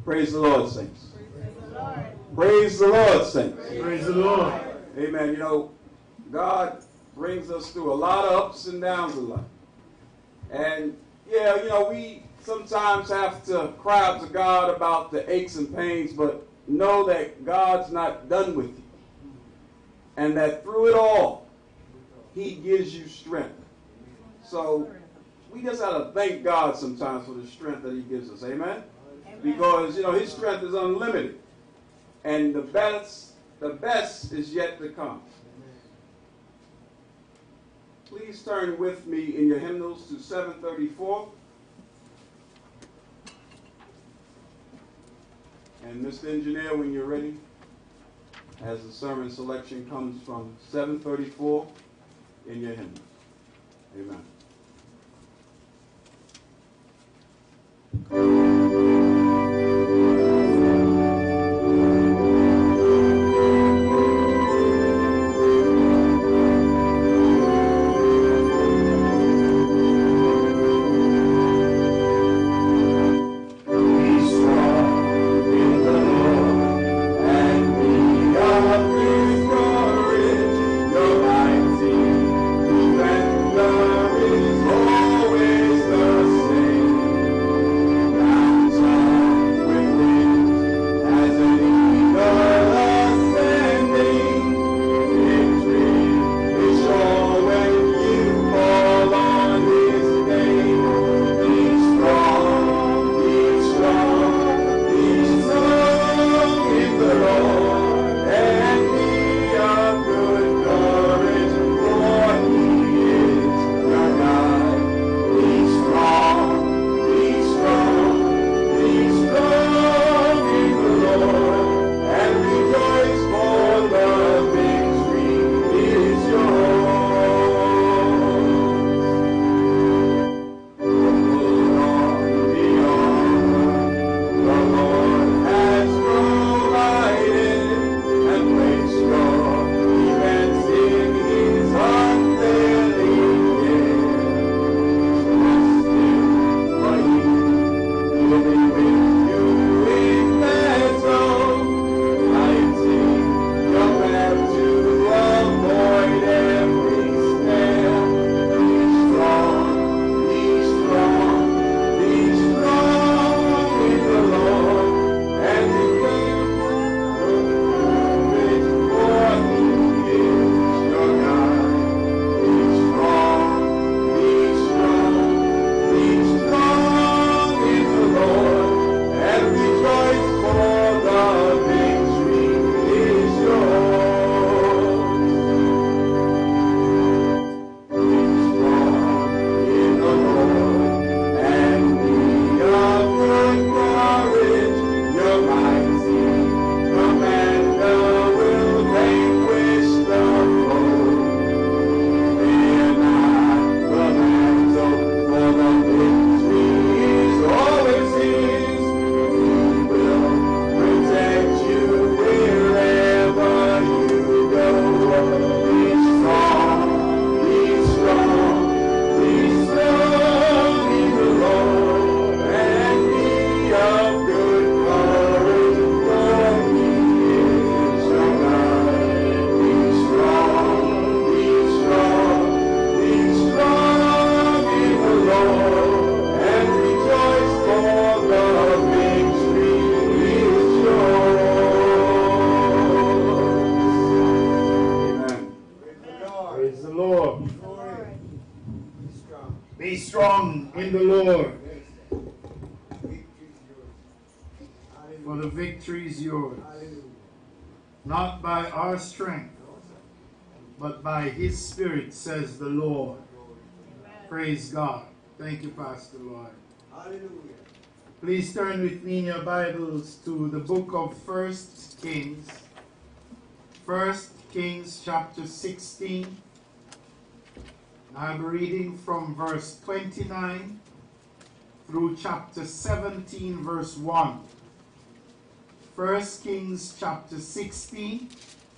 Praise the Lord, saints. Praise the Lord. Praise the Lord, saints. Praise the Lord. Amen. You know, God brings us through a lot of ups and downs in life. And, yeah, you know, we sometimes have to cry out to God about the aches and pains, but know that God's not done with you. And that through it all, He gives you strength. So we just have to thank God sometimes for the strength that He gives us. Amen? Because, you know, His strength is unlimited. And the best is yet to come. Please turn with me in your hymnals to 734. And Mr. Engineer, when you're ready, as the sermon selection comes from 734 in your hymnals. Amen. Not by our strength, but by His Spirit, says the Lord. Praise God. Thank you, Pastor Lloyd. Hallelujah. Please turn with me in your Bibles to the book of 1 Kings. 1 Kings chapter 16. I'll be reading from verse 29 through chapter 17, verse 1. 1 Kings chapter 16.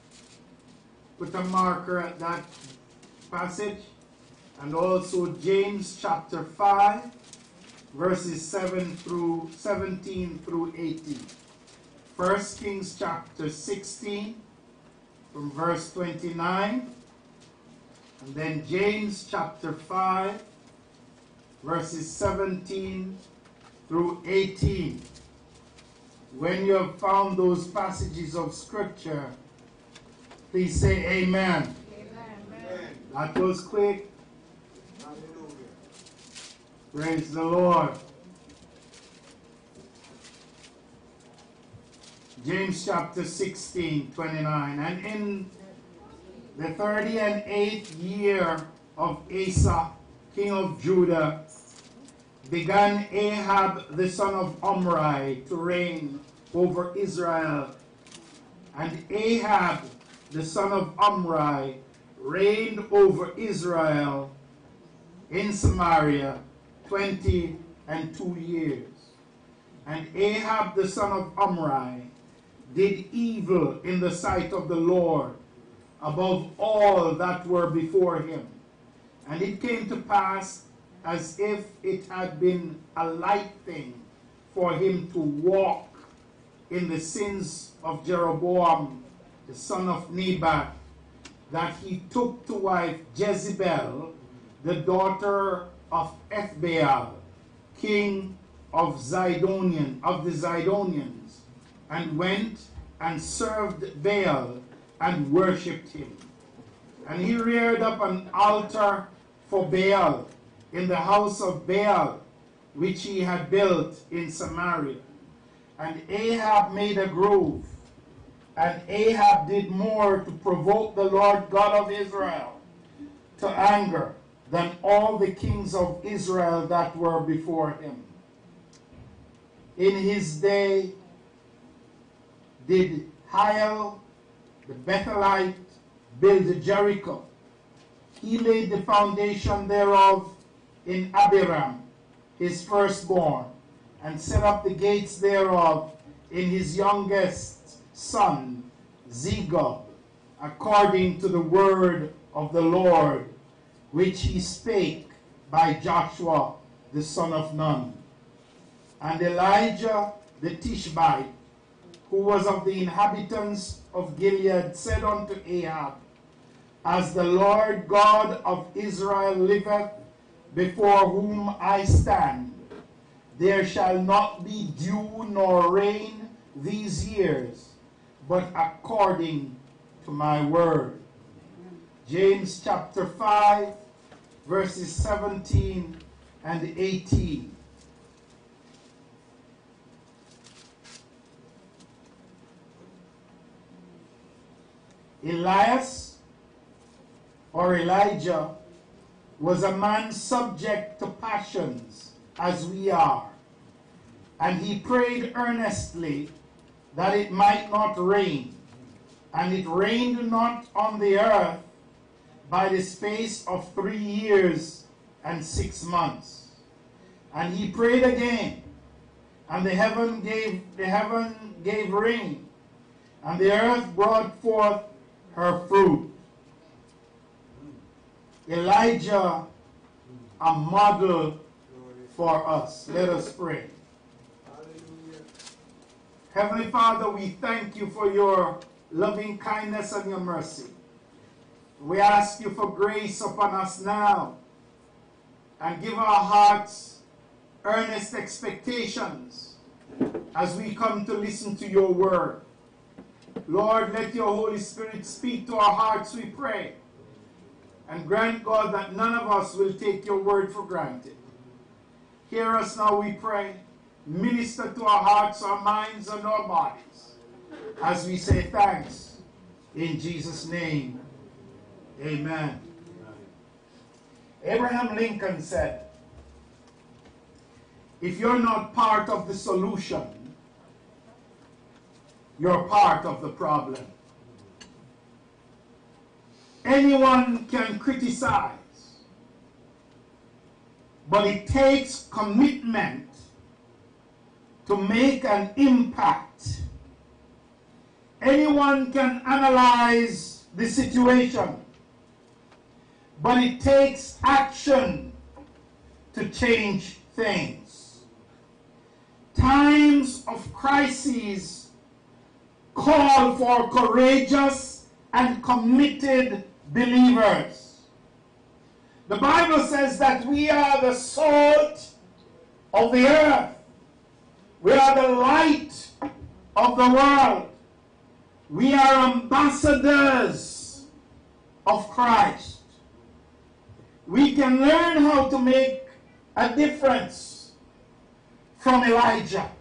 Put a marker at that passage. And also James chapter 5 verses 17 through 18. 1 Kings chapter 16 from verse 29. And then James chapter 5 verses 17 through 18. When you have found those passages of scripture, please say amen. Amen. That was quick. Praise the Lord. James chapter 16, 29. And in the 38th year of Asa, king of Judah, began Ahab the son of Omri to reign over Israel. And Ahab the son of Omri reigned over Israel in Samaria 22 years. And Ahab the son of Omri did evil in the sight of the Lord above all that were before him. And it came to pass, as if it had been a light thing for him to walk in the sins of Jeroboam the son of Nebat, that he took to wife Jezebel, the daughter of Ethbaal, king of the Zidonians, and went and served Baal and worshipped him. And he reared up an altar for Baal in the house of Baal, which he had built in Samaria. And Ahab made a grove, and Ahab did more to provoke the Lord God of Israel to anger than all the kings of Israel that were before him. In his day did Hiel the Bethelite build Jericho. He laid the foundation thereof in Abiram, his firstborn, and set up the gates thereof in his youngest son Zegub, according to the word of the Lord, which he spake by Joshua the son of Nun. And Elijah the Tishbite, who was of the inhabitants of Gilead, said unto Ahab, As the Lord God of Israel liveth, before whom I stand, there shall not be dew nor rain these years, but according to my word. James chapter 5, verses 17 and 18. Elias, or Elijah, was a man subject to passions, as we are. And he prayed earnestly that it might not rain. And it rained not on the earth by the space of 3 years and 6 months. And he prayed again, and the heaven gave rain, and the earth brought forth her fruit. Elijah, a model for us. Let us pray. Hallelujah. Heavenly Father, we thank you for your loving kindness and your mercy. We ask you for grace upon us now, and give our hearts earnest expectations as we come to listen to your word. Lord, let your Holy Spirit speak to our hearts, we pray. And grant, God, that none of us will take your word for granted. Hear us now, we pray. Minister to our hearts, our minds, and our bodies, as we say thanks in Jesus' name. Amen. Abraham Lincoln said, if you're not part of the solution, you're part of the problem. Anyone can criticize, but it takes commitment to make an impact. Anyone can analyze the situation, but it takes action to change things. Times of crises call for courageous and committed believers. The Bible says that we are the salt of the earth. We are the light of the world. We are ambassadors of Christ. We can learn how to make a difference from Elijah.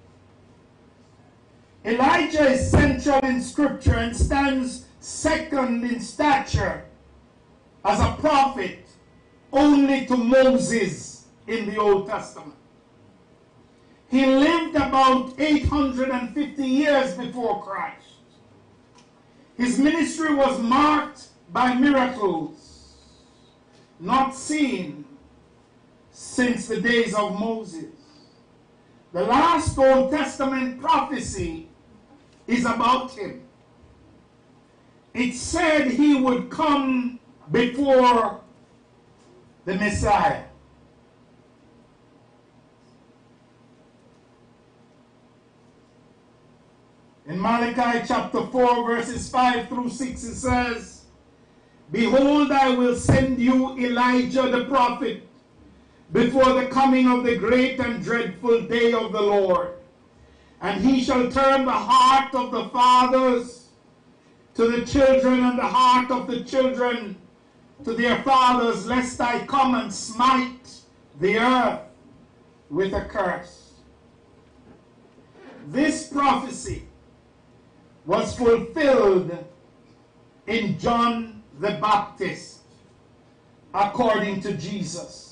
Elijah is central in Scripture and stands second in stature as a prophet only to Moses in the Old Testament. He lived about 850 years before Christ. His ministry was marked by miracles not seen since the days of Moses. The last Old Testament prophecy is about him. It said he would come before the Messiah. In Malachi chapter 4 verses 5 through 6 it says, "Behold, I will send you Elijah the prophet before the coming of the great and dreadful day of the Lord. And he shall turn the heart of the fathers to the children, and the heart of the children to their fathers, lest I come and smite the earth with a curse." This prophecy was fulfilled in John the Baptist, according to Jesus.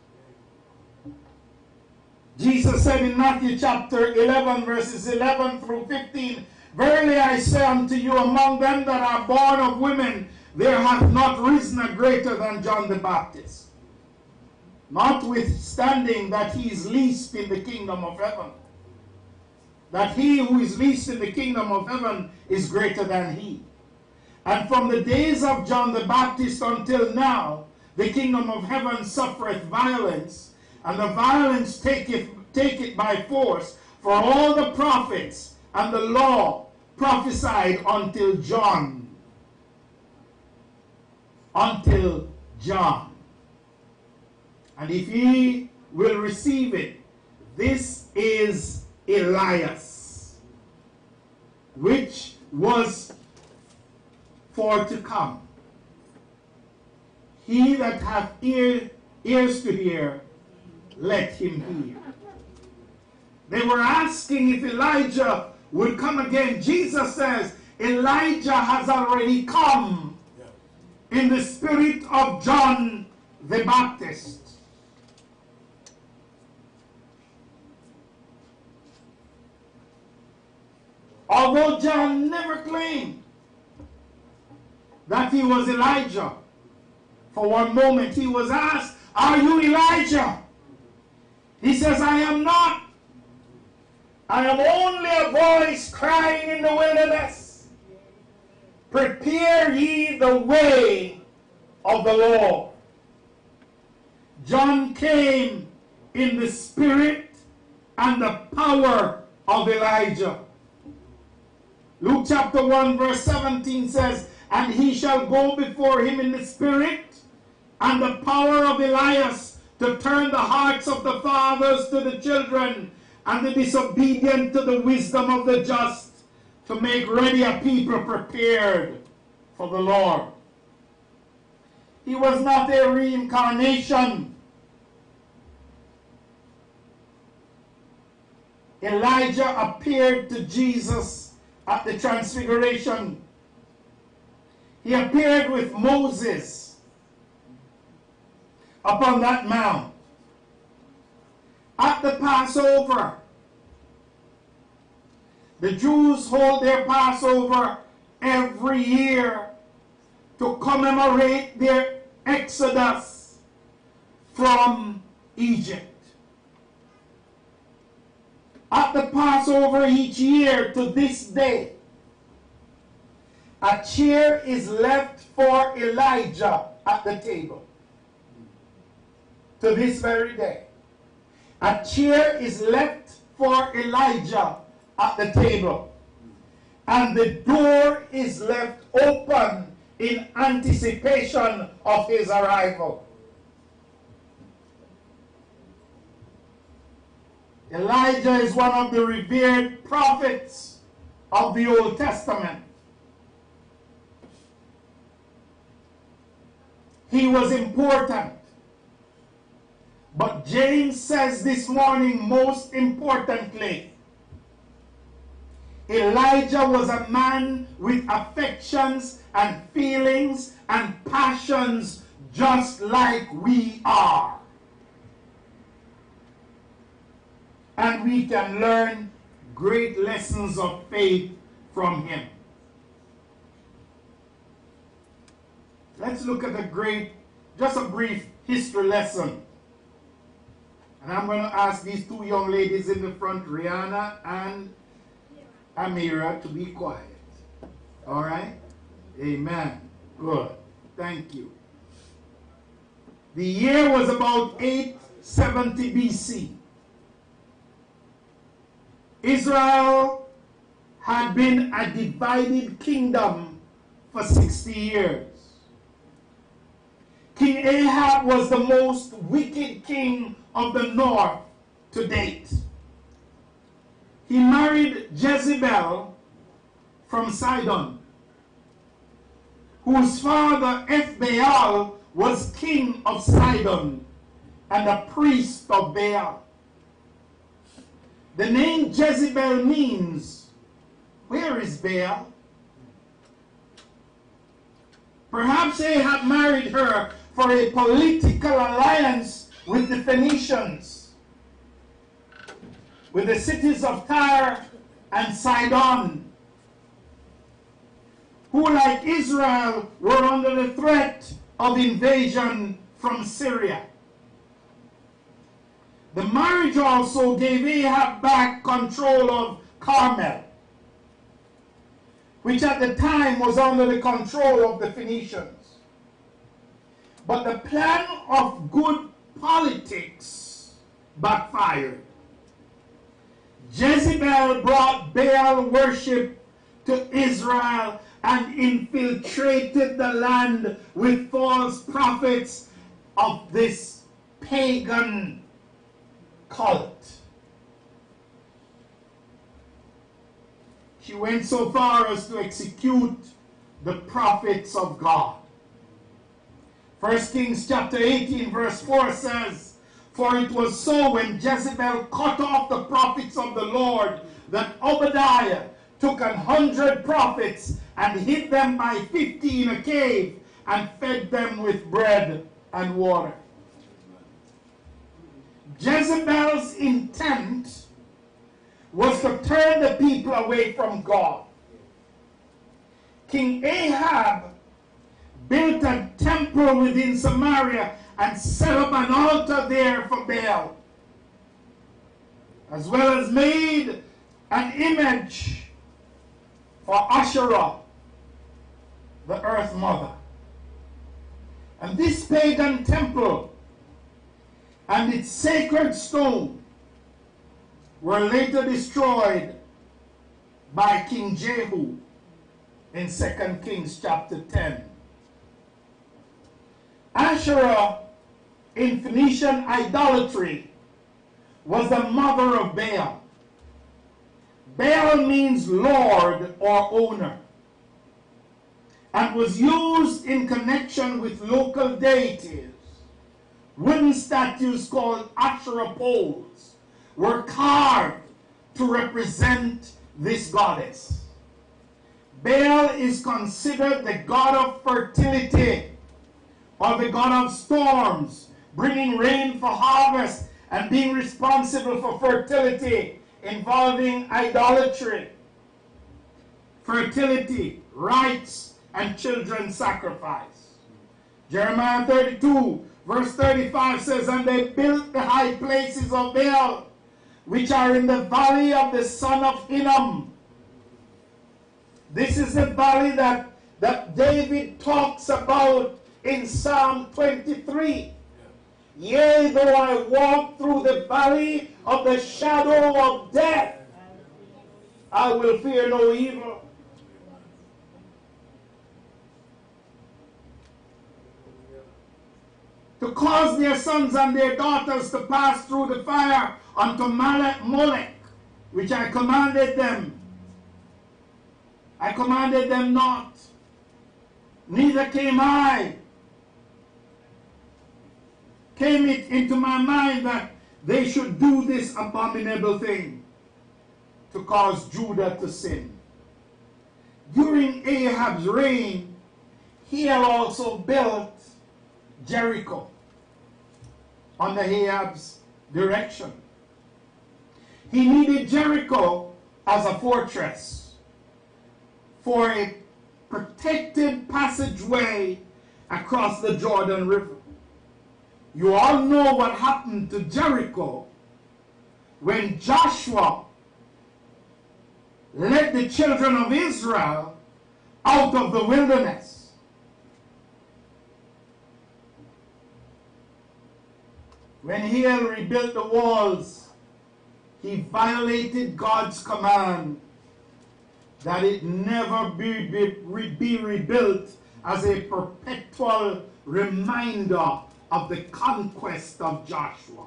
Jesus said in Matthew chapter 11, verses 11 through 15, "Verily I say unto you, among them that are born of women, there hath not risen a greater than John the Baptist, notwithstanding that he is least in the kingdom of heaven. That he who is least in the kingdom of heaven is greater than he. And from the days of John the Baptist until now, the kingdom of heaven suffereth violence, and the violence take it by force. For all the prophets and the law prophesied until John. Until John. And if ye will receive it, this is Elias, which was for to come. He that hath ears to hear, let him hear." They were asking if Elijah would come again. Jesus says Elijah has already come in the spirit of John the Baptist. Although John never claimed that he was Elijah, for one moment he was asked, "Are you Elijah?" He says, "I am not. I am only a voice crying in the wilderness, prepare ye the way of the Lord." John came in the spirit and the power of Elijah. Luke chapter 1 verse 17 says, "And he shall go before him in the spirit and the power of Elias, to turn the hearts of the fathers to the children, and the disobedient to the wisdom of the just, to make ready a people prepared for the Lord." He was not a reincarnation. Elijah appeared to Jesus at the Transfiguration. He appeared with Moses upon that mount. At the Passover, the Jews hold their Passover every year to commemorate their exodus from Egypt. At the Passover each year to this day, a chair is left for Elijah at the table. To this very day, a chair is left for Elijah at the table. And the door is left open in anticipation of his arrival. Elijah is one of the revered prophets of the Old Testament. He was important. But James says this morning, most importantly, Elijah was a man with affections and feelings and passions just like we are. And we can learn great lessons of faith from him. Let's look at just a brief history lesson. And I'm going to ask these two young ladies in the front, Rihanna and Amira, to be quiet. All right? Amen. Good. Thank you. The year was about 870 BC. Israel had been a divided kingdom for 60 years. King Ahab was the most wicked king of the north to date. He married Jezebel from Sidon, whose father Ethbaal was king of Sidon and a priest of Baal. The name Jezebel means, where is Baal? Perhaps Ahab married her for a political alliance with the Phoenicians, with the cities of Tyre and Sidon, who, like Israel, were under the threat of invasion from Syria. The marriage also gave Ahab back control of Carmel, which at the time was under the control of the Phoenicians. But the plan of good politics backfired. Jezebel brought Baal worship to Israel and infiltrated the land with false prophets of this pagan cult. She went so far as to execute the prophets of God. 1 Kings chapter 18 verse 4 says, "For it was so when Jezebel cut off the prophets of the Lord that Obadiah took 100 prophets and hid them by 50 in a cave and fed them with bread and water." Jezebel's intent was to turn the people away from God. King Ahab built a temple within Samaria and set up an altar there for Baal, as well as made an image for Asherah, the earth mother. And this pagan temple and its sacred stone were later destroyed by King Jehu in 2 Kings chapter 10. Asherah in Phoenician idolatry was the mother of Baal. Baal means lord or owner, and was used in connection with local deities. Wooden statues called Asherah poles were carved to represent this goddess. Baal is considered the god of fertility, or the god of storms, bringing rain for harvest and being responsible for fertility, involving idolatry, fertility, rites, and children's sacrifice. Jeremiah 32 verse 35 says, "And they built the high places of Baal, which are in the valley of the son of Hinnom." This is the valley that David talks about in Psalm 23. Yea, though I walk through the valley of the shadow of death, I will fear no evil. To cause their sons and their daughters to pass through the fire unto Molech, which I commanded them. I commanded them not, neither came it into my mind that they should do this abominable thing, to cause Judah to sin. During Ahab's reign, he had also built Jericho under Ahab's direction. He needed Jericho as a fortress for a protected passageway across the Jordan River. You all know what happened to Jericho when Joshua led the children of Israel out of the wilderness. When he had rebuilt the walls, he violated God's command that it never be rebuilt as a perpetual reminder of the conquest of Joshua.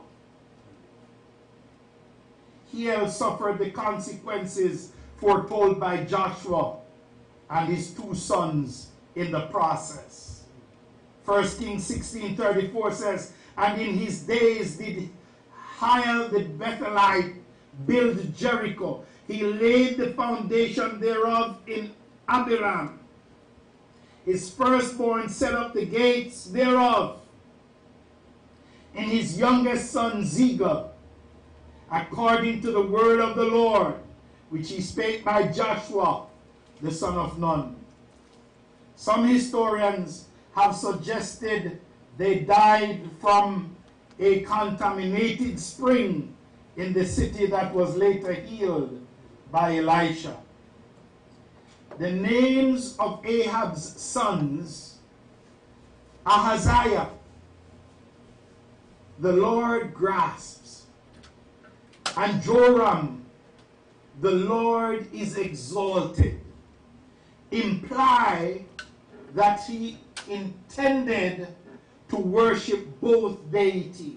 He has suffered the consequences foretold by Joshua and his two sons in the process. 1 Kings 16:34 says, and in his days did Hiel the Bethelite build Jericho. He laid the foundation thereof in Abiram. His firstborn set up the gates thereof, and his youngest son Ziga, according to the word of the Lord, which he spake by Joshua, the son of Nun. Some historians have suggested they died from a contaminated spring in the city that was later healed by Elisha. The names of Ahab's sons: Ahaziah, the Lord grasps, and Joram, the Lord is exalted, imply that he intended to worship both deities.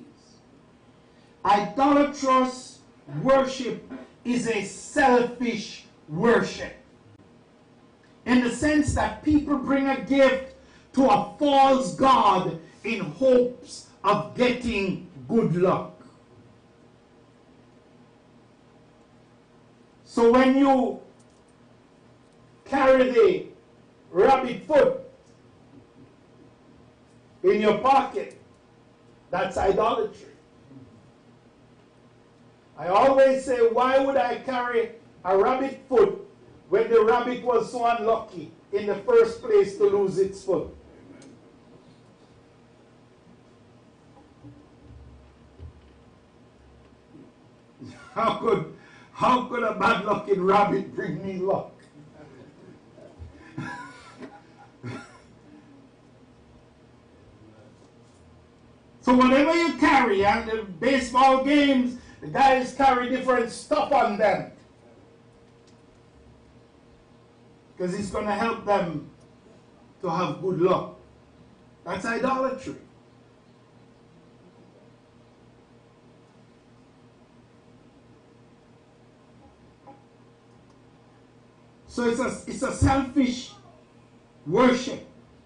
Idolatrous worship is a selfish worship, in the sense that people bring a gift to a false god in hopes of getting good luck. So when you carry the rabbit foot in your pocket, that's idolatry. I always say, why would I carry a rabbit foot when the rabbit was so unlucky in the first place to lose its foot? How could a bad-looking rabbit bring me luck? So whatever you carry, and the baseball games, the guys carry different stuff on them, because it's going to help them to have good luck. That's idolatry. So it's a selfish worship.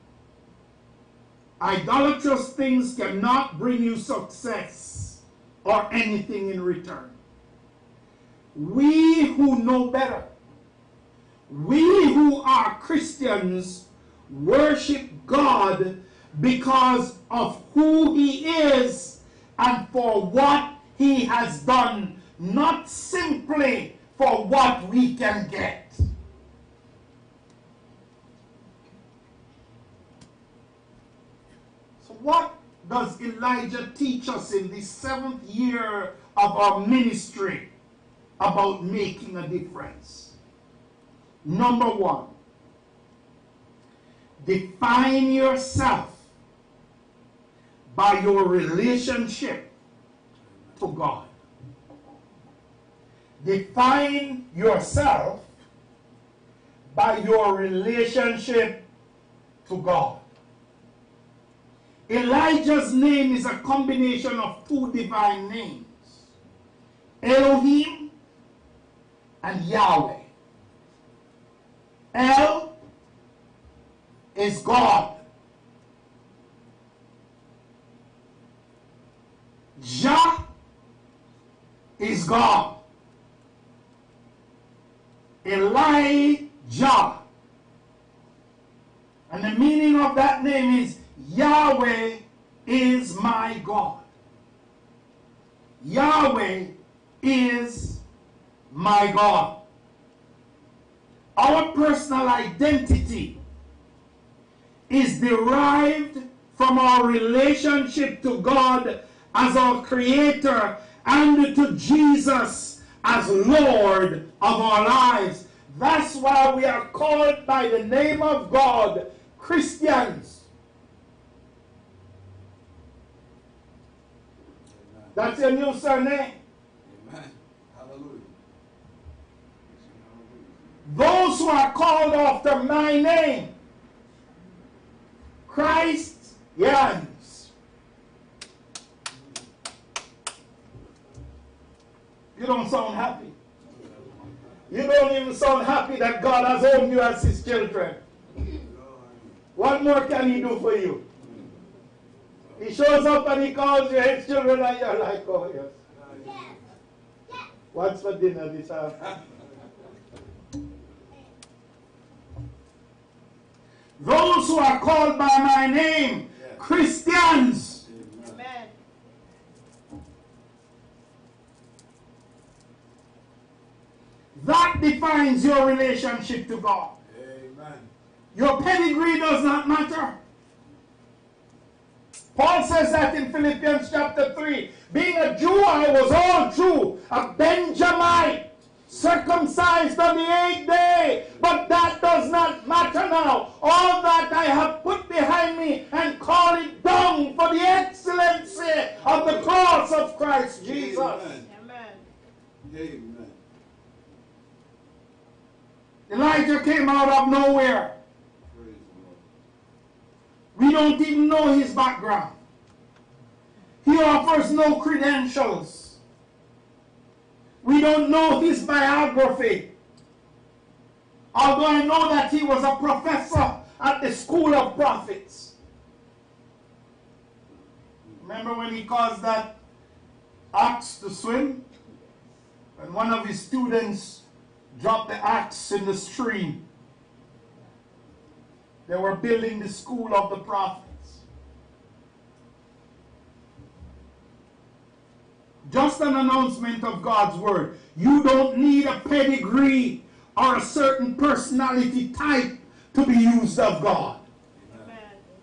Idolatrous things cannot bring you success or anything in return. We who know better, we who are Christians, worship God because of who He is and for what He has done, not simply for what we can get. What does Elijah teach us in the 7th year of our ministry about making a difference? Number 1, define yourself by your relationship to God. Define yourself by your relationship to God. Elijah's name is a combination of two divine names, Elohim and Yahweh. El is God. Jah is God. Elijah. And the meaning of that name is Yahweh is my God. Yahweh is my God. Our personal identity is derived from our relationship to God as our Creator and to Jesus as Lord of our lives. That's why we are called by the name of God Christians. That's your new surname. Amen. Hallelujah. Those who are called after my name, Christians. You don't sound happy. You don't even sound happy that God has owned you as his children. What more can he do for you? He shows up and he calls you his children and you're like, oh yes. What's for dinner this afternoon? Those who are called by my name, Christians. Amen. That defines your relationship to God. Amen. Your pedigree does not matter. Paul says that in Philippians chapter 3. Being a Jew, I was all Jew, a Benjamite, circumcised on the 8th day. But that does not matter now. All that I have put behind me and call it dung for the excellency of the cross of Christ Jesus. Amen. Amen. Amen. Elijah came out of nowhere. Praise the Lord. We don't even know his background. He offers no credentials. We don't know his biography. Although I know that he was a professor at the school of prophets. Remember when he caused that ox to swim? And one of his students dropped the axe in the stream. They were building the school of the prophets. Just an announcement of God's word. You don't need a pedigree or a certain personality type to be used of God. Amen.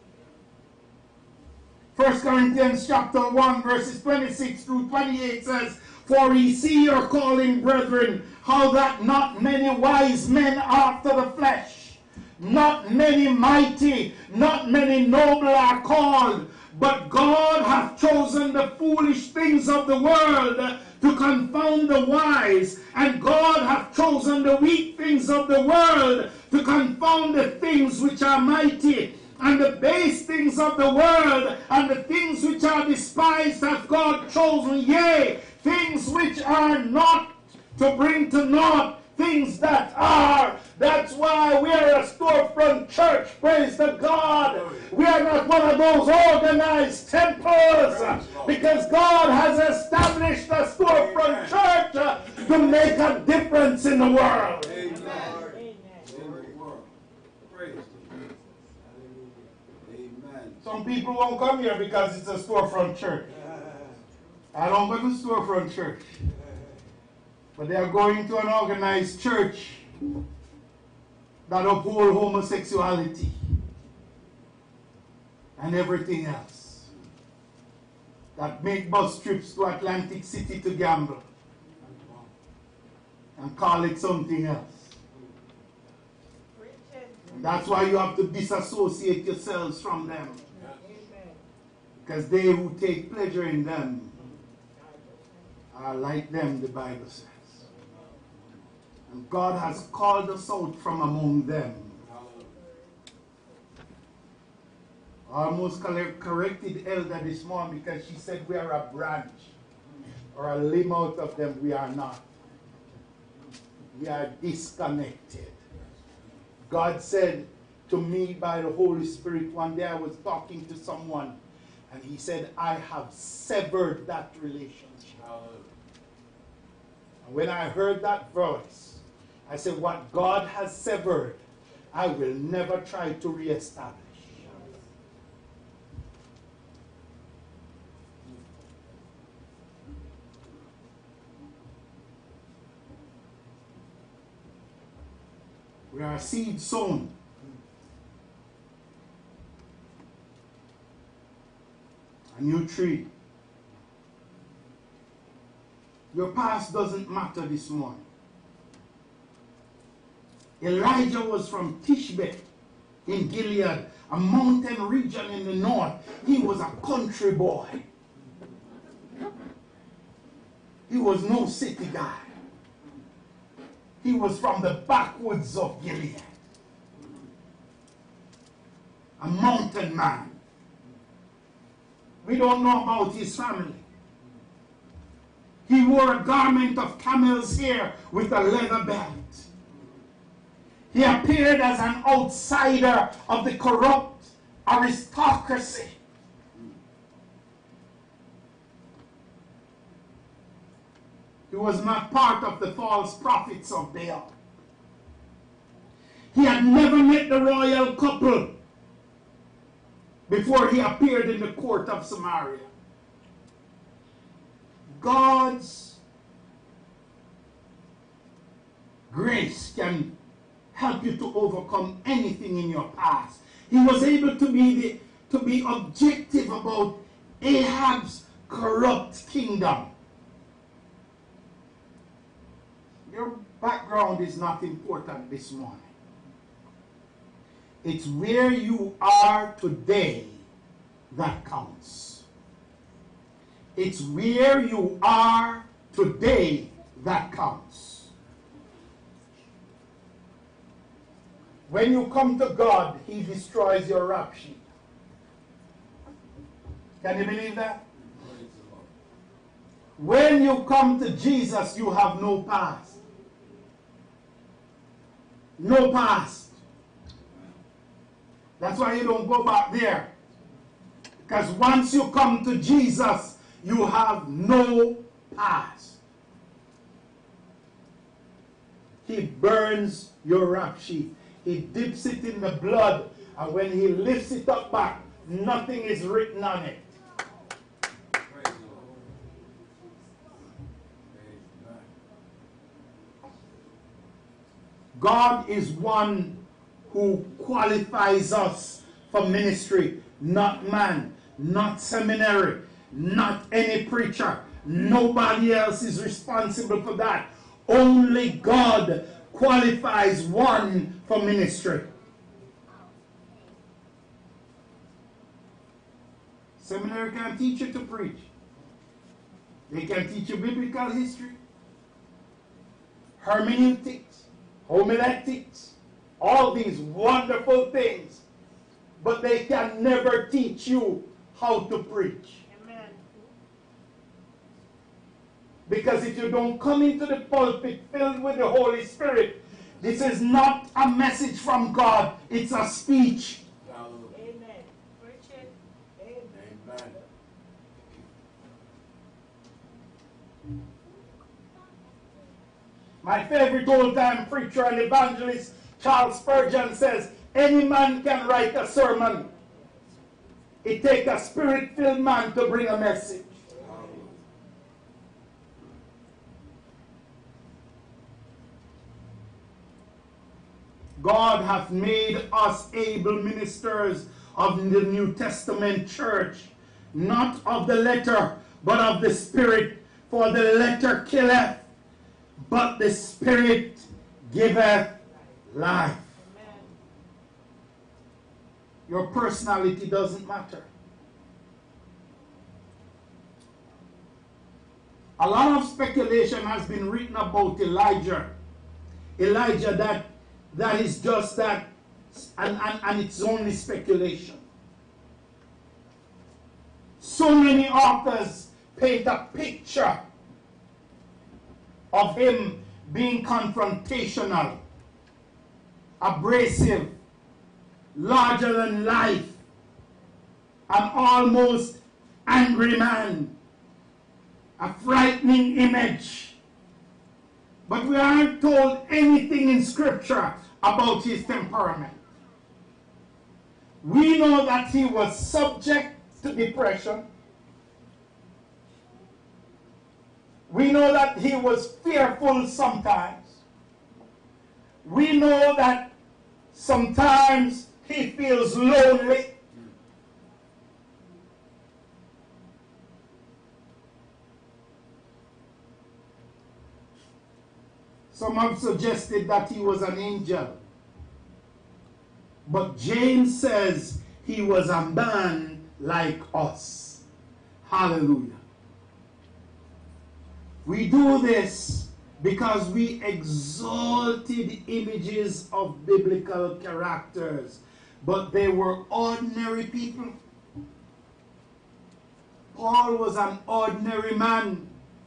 1 Corinthians chapter 1 verses 26 through 28 says, For ye see your calling, brethren, how that not many wise men after the flesh, not many mighty, not many noble are called, but God hath chosen the foolish things of the world to confound the wise, and God hath chosen the weak things of the world to confound the things which are mighty, and the base things of the world, and the things which are despised hath God chosen, yea, things which are not, to bring to naught things that are. That's why we are a storefront church, praise the God. We are not one of those organized temples, because God has established a storefront church to make a difference in the world. Amen. Praise the Lord. Amen. Some people won't come here because it's a storefront church. I don't go to storefront church. But they are going to an organized church that uphold homosexuality and everything else. That make bus trips to Atlantic City to gamble and call it something else. And that's why you have to disassociate yourselves from them. Because they who take pleasure in them are like them, the Bible says. And God has called us out from among them. I almost corrected Elder this morning because she said we are a branch or a limb out of them. We are not. We are disconnected. God said to me by the Holy Spirit one day, I was talking to someone, and he said, I have severed that relationship. And when I heard that voice, I said, what God has severed, I will never try to reestablish. We are seed sown. A new tree. Your past doesn't matter this morning. Elijah was from Tishbe in Gilead, a mountain region in the north. He was a country boy. He was no city guy. He was from the backwoods of Gilead. A mountain man. We don't know about his family. He wore a garment of camel's hair with a leather belt. He appeared as an outsider of the corrupt aristocracy. He was not part of the false prophets of Baal. He had never met the royal couple before he appeared in the court of Samaria. God's grace can help you to overcome anything in your past. He was able to be objective about Ahab's corrupt kingdom. Your background is not important this morning. It's where you are today that counts. It's where you are today that counts. When you come to God, He destroys your rap sheet. Can you believe that? When you come to Jesus, you have no past. No past. That's why you don't go back there. Because once you come to Jesus, you have no past. He burns your rap sheet. He dips it in the blood. And when he lifts it up back, nothing is written on it. God is one who qualifies us for ministry, not man, not seminary, not any preacher. Nobody else is responsible for that. Only God qualifies one for ministry. Seminary can't teach you to preach. They can teach you biblical history, hermeneutics, homiletics, all these wonderful things, but they can never teach you how to preach. Amen. Because if you don't come into the pulpit filled with the Holy Spirit, this is not a message from God, it's a speech. Amen. Preach it. Amen. My favorite old-time preacher and evangelist, Charles Spurgeon, says, any man can write a sermon. It takes a spirit-filled man to bring a message. God hath made us able ministers of the New Testament church, not of the letter, but of the Spirit. For the letter killeth, but the Spirit giveth life. Amen. Your personality doesn't matter. A lot of speculation has been written about Elijah. Elijah that is just that, and it's only speculation. So many authors paint a picture of him being confrontational, abrasive, larger than life, an almost angry man, a frightening image. But we aren't told anything in Scripture about his temperament. We know that he was subject to depression. We know that he was fearful sometimes. We know that sometimes he feels lonely. Some have suggested that he was an angel. But James says he was a man like us. Hallelujah. We do this because we exalted images of biblical characters, but they were ordinary people. Paul was an ordinary man.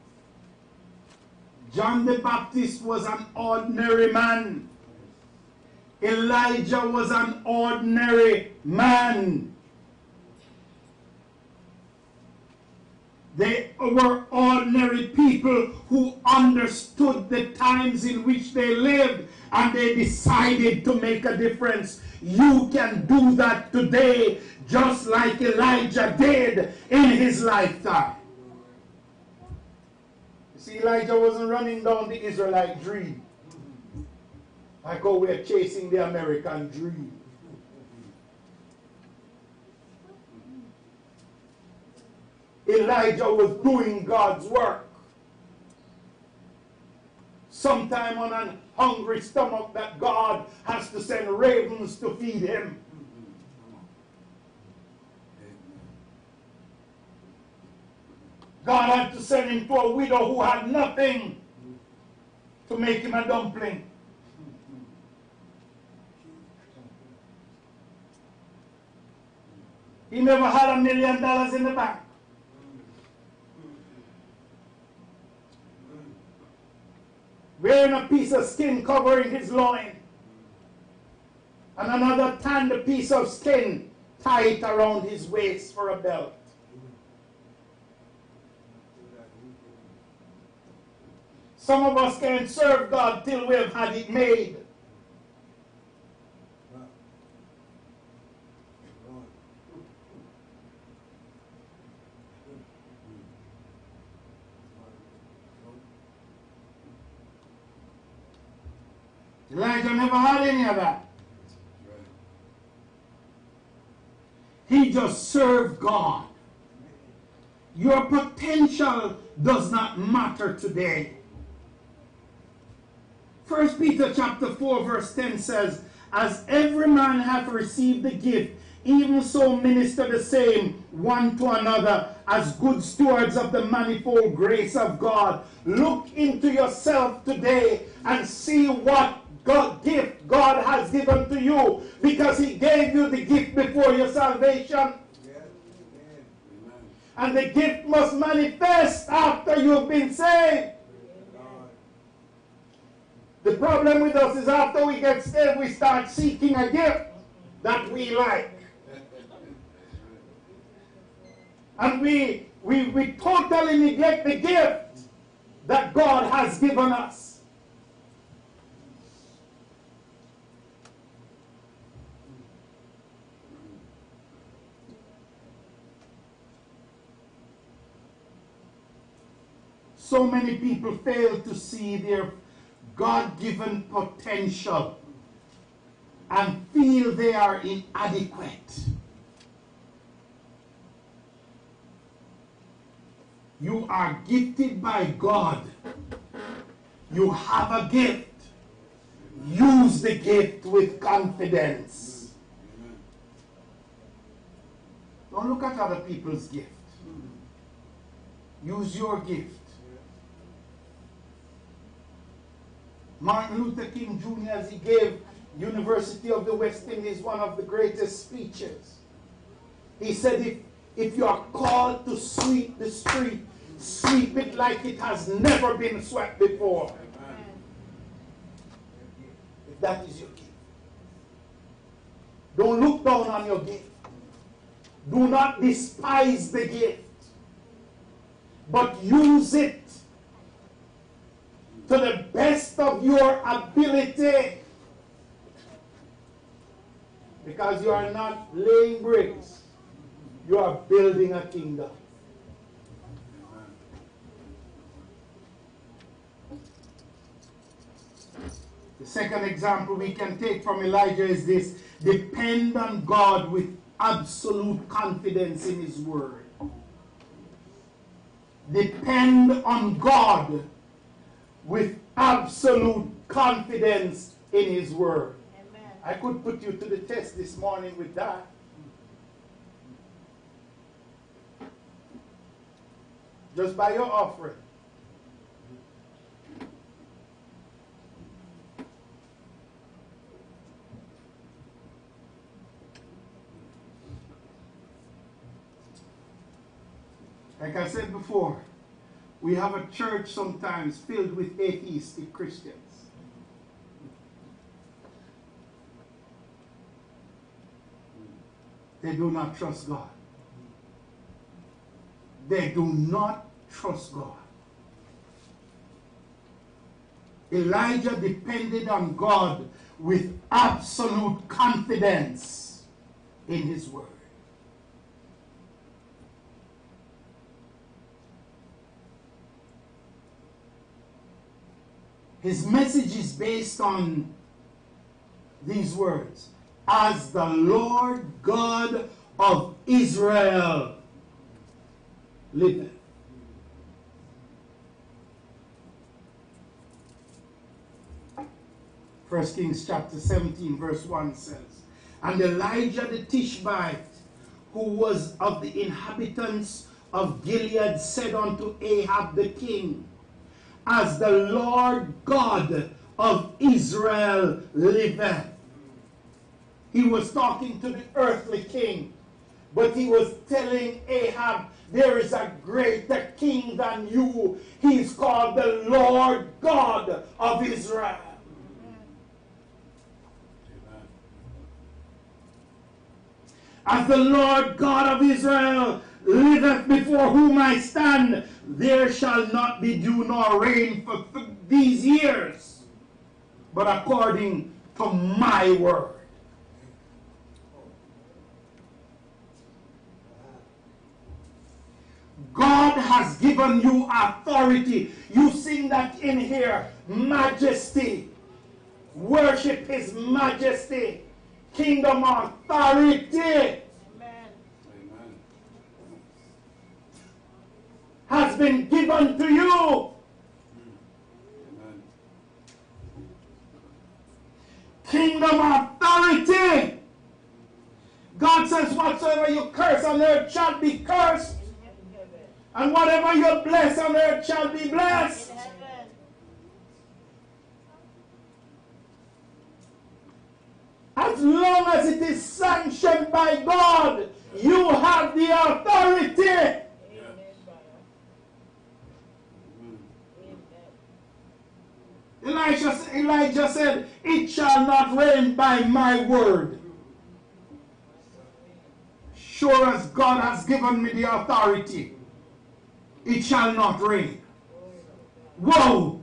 John the Baptist was an ordinary man. Elijah was an ordinary man. They were ordinary people who understood the times in which they lived, and they decided to make a difference. You can do that today, just like Elijah did in his lifetime. You see, Elijah wasn't running down the Israelite dream like how we're chasing the American dream. Elijah was doing God's work. Sometime on an hungry stomach that God has to send ravens to feed him. God had to send him to a widow who had nothing to make him a dumpling. He never had $1 million in the bank. Wearing a piece of skin covering his loin, and another tanned piece of skin tied around his waist for a belt. Some of us can't serve God till we've had it made. Elijah never had any of that. He just served God. Your potential does not matter today. 1 Peter chapter 4 verse 10 says, as every man hath received the gift, even so minister the same one to another as good stewards of the manifold grace of God. Look into yourself today and see what gift God has given to you, because he gave you the gift before your salvation. And the gift must manifest after you've been saved. The problem with us is after we get saved, we start seeking a gift that we like. And we totally neglect the gift that God has given us. So many people fail to see their God-given potential and feel they are inadequate. You are gifted by God. You have a gift. Use the gift with confidence. Don't look at other people's gift. Use your gift Martin Luther King Jr., as he gave University of the West Indies one of the greatest speeches. He said, if you are called to sweep the street, sweep it like it has never been swept before. If that is your gift. Don't look down on your gift. Do not despise the gift. But use it to the best of your ability. Because you are not laying bricks. You are building a kingdom. The second example we can take from Elijah is this: depend on God with absolute confidence in His word. Depend on God with absolute confidence in His word. Amen. I could put you to the test this morning with that. Just by your offering. Like I said before, we have a church sometimes filled with atheistic Christians. They do not trust God. They do not trust God. Elijah depended on God with absolute confidence in His word. His message is based on these words: as the Lord God of Israel liveth. 1 Kings chapter 17 verse 1 says, and Elijah the Tishbite, who was of the inhabitants of Gilead, said unto Ahab the king, as the Lord God of Israel liveth. He was talking to the earthly king, but he was telling Ahab, there is a greater king than you. He's called the Lord God of Israel. Amen. As the Lord God of Israel liveth, before whom I stand, there shall not be dew nor rain for these years, but according to my word. God has given you authority. You sing that in here. Majesty. Worship His majesty. Kingdom authority. Amen. Amen. Has been given to you. Amen. Kingdom authority. God says, whatsoever you curse on earth shall be cursed, and whatever you bless on earth shall be blessed. In heaven. As long as it is sanctioned by God, you have the authority. Amen. Amen. Elijah said, it shall not rain by my word. Sure as God has given me the authority, it shall not rain. Whoa!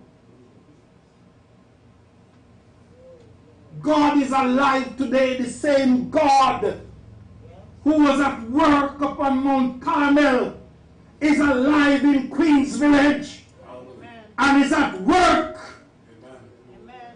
God is alive today, the same God who was at work upon Mount Carmel is alive in Queens Village and is at work. Amen.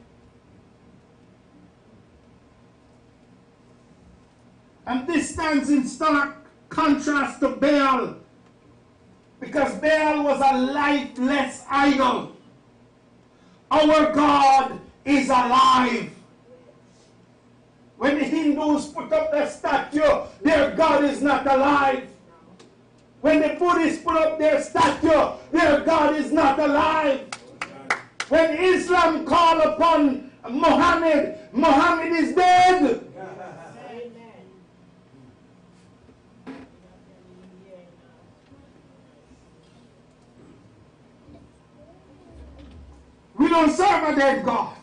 And this stands in stark contrast to Baal, because Baal was a lifeless idol. Our God is alive. When the Hindus put up their statue, their God is not alive. When the Buddhists put up their statue, their God is not alive. When Islam call upon Muhammad, Muhammad is dead. We don't serve a dead God.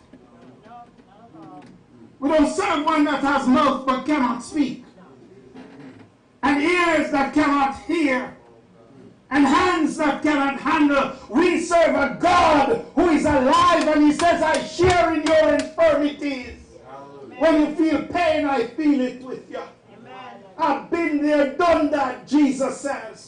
We don't serve one that has mouth but cannot speak, and ears that cannot hear, and hands that cannot handle. We serve a God who is alive, and he says, I share in your infirmities. When you feel pain, I feel it with you. I've been there, done that, Jesus says.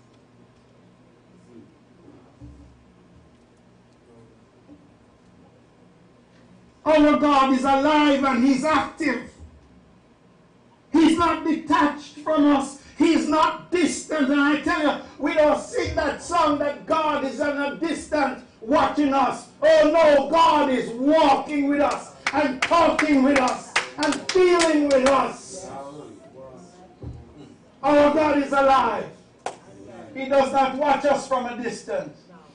Our God is alive and he's active. He's not detached from us. He's not distant. And I tell you, we don't sing that song that God is at a distance watching us. Oh no, God is walking with us and talking with us and feeling with us. Our God is alive. He does not watch us from a distance.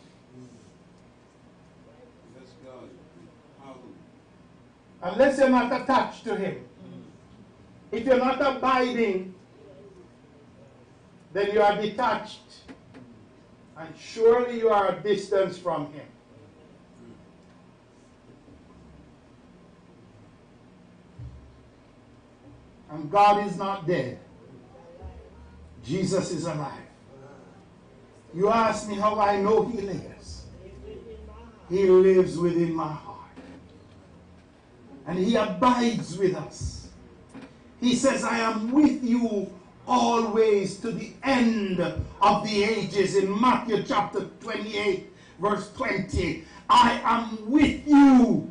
Unless you're not attached to him. If you're not abiding, then you are detached. And surely you are a distance from him. And God is not dead. Jesus is alive. You ask me how I know he lives. He lives within my heart. And he abides with us. He says, I am with you always to the end of the ages. In Matthew chapter 28, verse 20. I am with you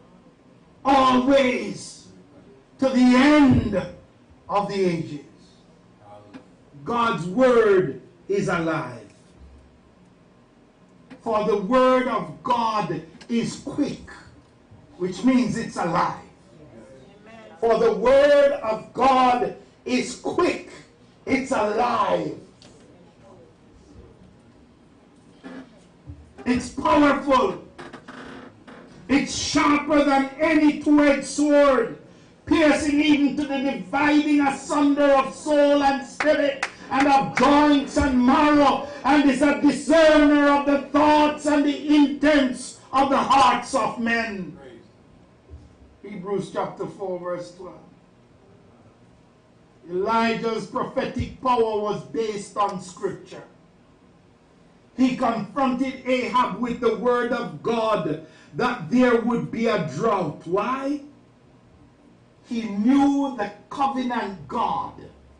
always to the end of the ages. God's word is alive. For the word of God is quick, which means it's alive. For the word of God is quick, it's alive. It's powerful. It's sharper than any two-edged sword, piercing even to the dividing asunder of soul and spirit, and of joints and marrow, and is a discerner of the thoughts and the intents of the hearts of men. Hebrews chapter 4, verse 12. Elijah's prophetic power was based on scripture. He confronted Ahab with the word of God that there would be a drought. Why? He knew the covenant God.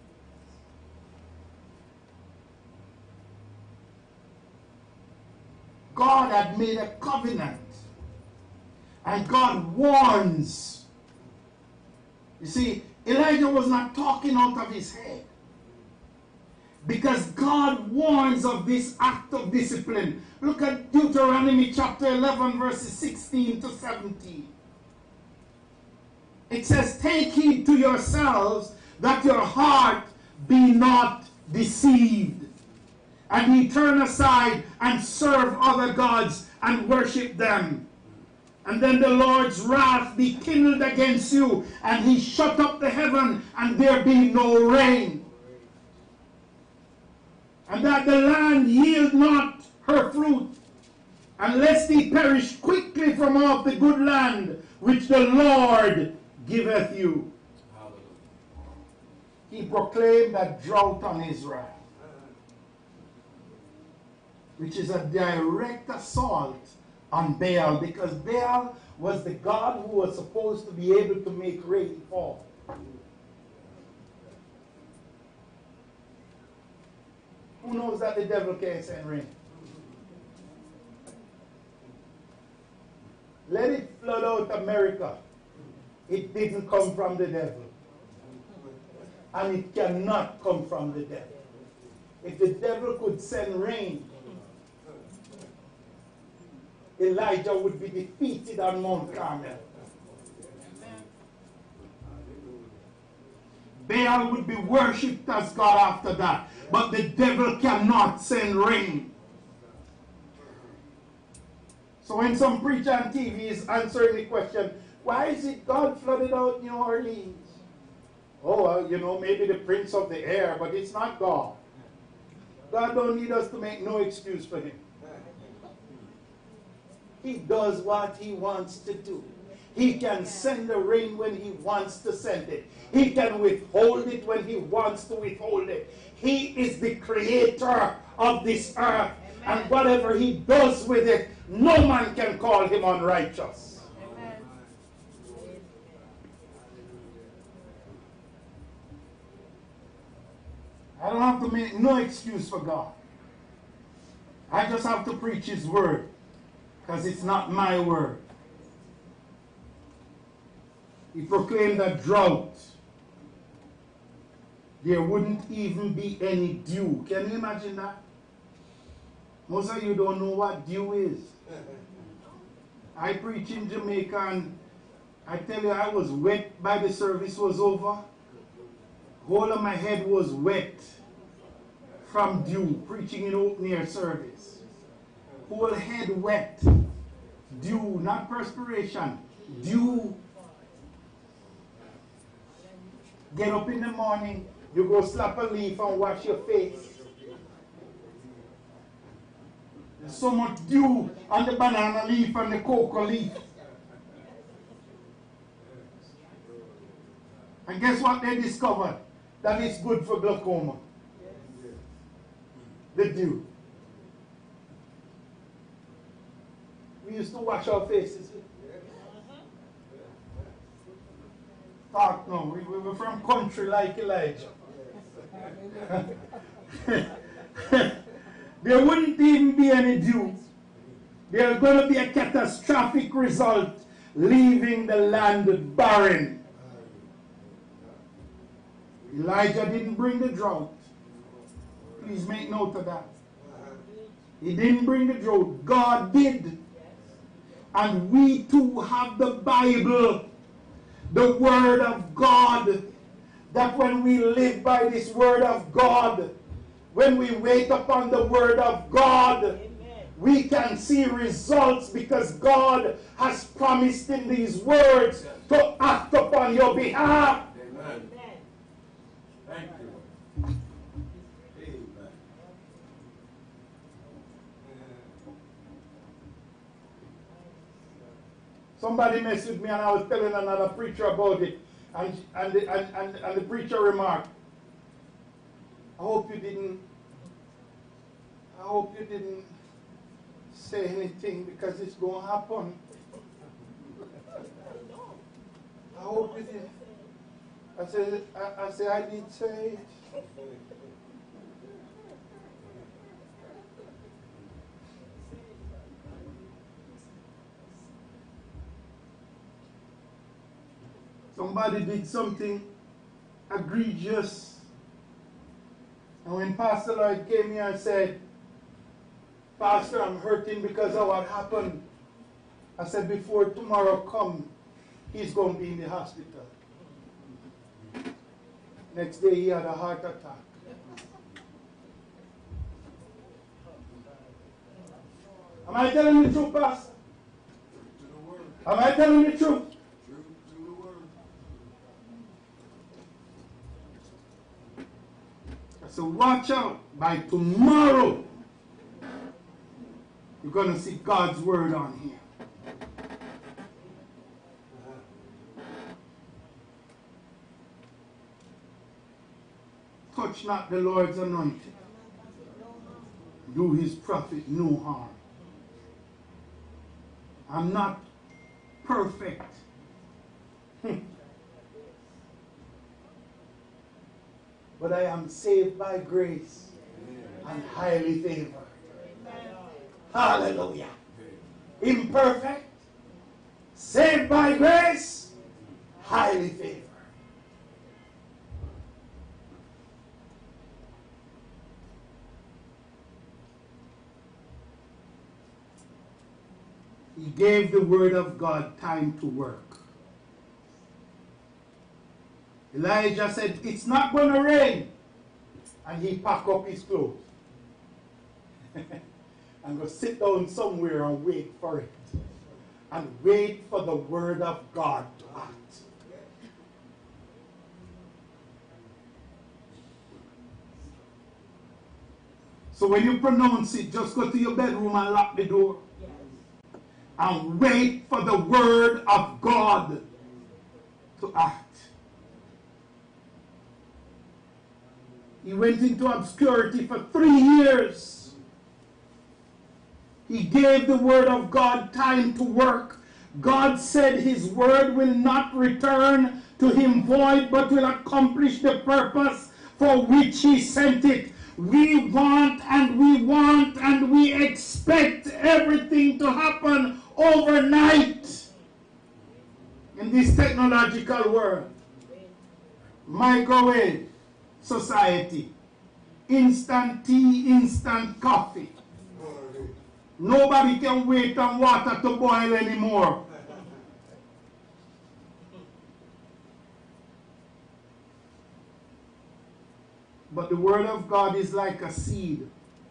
God had made a covenant. And God warns. You see, Elijah was not talking out of his head. Because God warns of this act of discipline. Look at Deuteronomy chapter 11, verses 16 to 17. It says, take heed to yourselves that your heart be not deceived, and ye turn aside and serve other gods and worship them. And then the Lord's wrath be kindled against you, and he shut up the heaven, and there be no rain. And that the land yield not her fruit, unless ye perish quickly from off the good land which the Lord giveth you. He proclaimed a drought on Israel, which is a direct assault on Baal, because Baal was the god who was supposed to be able to make rain fall. Who knows that the devil can't send rain? Let it flood out America. It didn't come from the devil. And it cannot come from the devil. If the devil could send rain, Elijah would be defeated on Mount Carmel. Baal would be worshipped as God after that. But the devil cannot send rain. So when some preacher on TV is answering the question, why is it God flooded out New Orleans? Oh, well, you know, maybe the prince of the air, but it's not God. God don't need us to make no excuse for him. He does what he wants to do. He can send the rain when he wants to send it. He can withhold it when he wants to withhold it. He is the creator of this earth. Amen. And whatever he does with it, no man can call him unrighteous. Amen. I don't have to make no excuse for God. I just have to preach his word, because it's not my word. He proclaimed a drought. There wouldn't even be any dew. Can you imagine that? Most of you don't know what dew is. I preach in Jamaica, and I tell you, I was wet by the service was over. Whole of my head was wet from dew, preaching in open air service. Whole head wet. Dew, not perspiration. Dew. Get up in the morning, you go slap a leaf and wash your face. There's so much dew on the banana leaf and the cocoa leaf. And guess what they discovered? That it's good for glaucoma. The dew. We used to wash our faces. Talk no, we were from country like Elijah. There wouldn't even be any dew. There's going to be a catastrophic result, leaving the land barren. Elijah didn't bring the drought. Please make note of that. He didn't bring the drought. God did. And we too have the Bible, the Word of God, that when we live by this Word of God, when we wait upon the Word of God, amen, we can see results, because God has promised in these words to act upon your behalf. Amen. Thank you. Amen. Somebody messed with me, and I was telling another preacher about it, and the preacher remarked, I hope you didn't say anything, because it's going to happen. I hope you didn't. I said I did say it. Somebody did something egregious. And when Pastor Lloyd came here and said, Pastor, I'm hurting because of what happened, I said, before tomorrow comes, he's going to be in the hospital. Next day he had a heart attack. Am I telling the truth, Pastor? Am I telling the truth? So watch out. By tomorrow, you're going to see God's word on here. Touch not the Lord's anointed. Do his prophet no harm. I'm not perfect. But I am saved by grace and highly favored. Hallelujah. Imperfect, saved by grace, highly favored. He gave the word of God time to work. Elijah said, it's not going to rain. And he packed up his clothes and go sit down somewhere and wait for it. and wait for the word of God to act. So when you pronounce it, just go to your bedroom and lock the door. And wait for the word of God to act. He went into obscurity for 3 years. He gave the word of God time to work. God said his word will not return to him void, but will accomplish the purpose for which he sent it. We want and we expect everything to happen overnight in this technological world. Microwave society, instant tea, instant coffee. Nobody can wait on water to boil anymore. But the word of God is like a seed.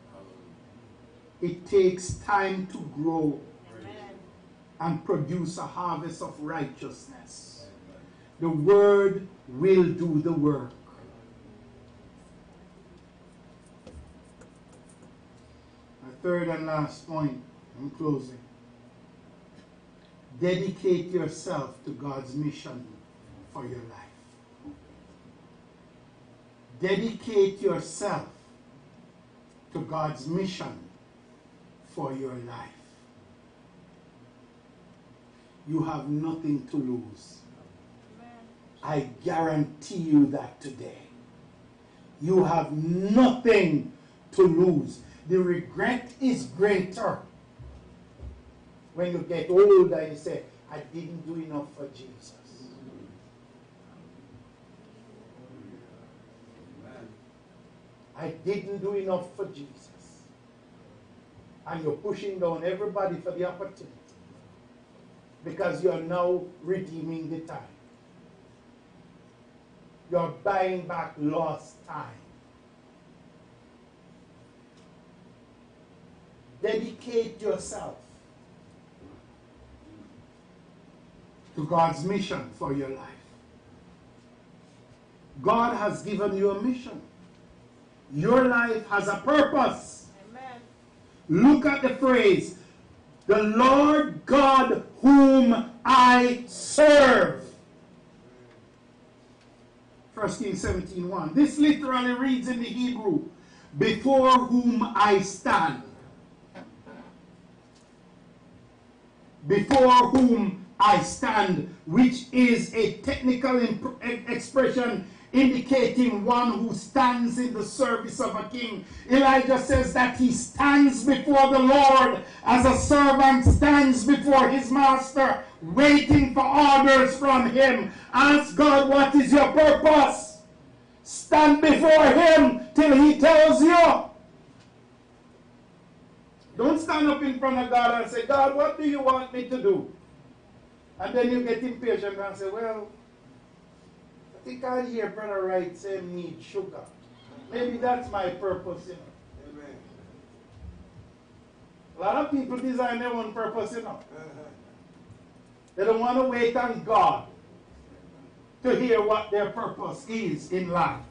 It takes time to grow and produce a harvest of righteousness. The word will do the work. My third and last point, I'm closing. Dedicate yourself to God's mission for your life. Dedicate yourself to God's mission for your life. You have nothing to lose. I guarantee you that today. You have nothing to lose. The regret is greater when you get older and you say, I didn't do enough for Jesus. I didn't do enough for Jesus. And you're pushing down everybody for the opportunity because you're now redeeming the time. You're buying back lost time. Dedicate yourself to God's mission for your life. God has given you a mission. Your life has a purpose. Amen. Look at the phrase, the Lord God whom I serve. 1 Kings 17:1. This literally reads in the Hebrew, before whom I stand. Before whom I stand, which is a technical expression indicating one who stands in the service of a king. Elijah says that he stands before the Lord as a servant stands before his master, waiting for orders from him. Ask God, what is your purpose? Stand before him till he tells you. Don't stand up in front of God and say, God, what do you want me to do? And then you get impatient and say, well, I think I hear Brother Wright say need sugar. Maybe that's my purpose, you know. Amen. A lot of people design their own purpose, you know. They don't want to wait on God to hear what their purpose is in life.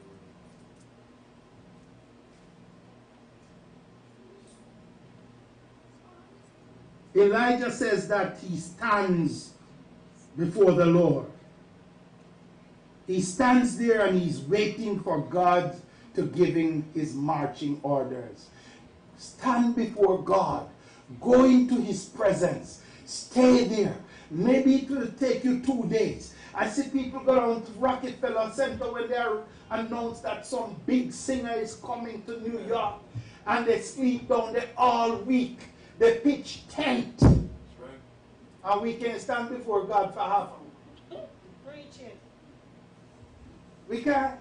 Elijah says that he stands before the Lord. He stands there and he's waiting for God to give him his marching orders. Stand before God. Go into his presence. Stay there. Maybe it will take you 2 days. I see people go down to Rockefeller Center when they announce that some big singer is coming to New York, and they sleep down there all week. They pitch tent. That's right. And we can stand before God for half an hour. Preach it. We can.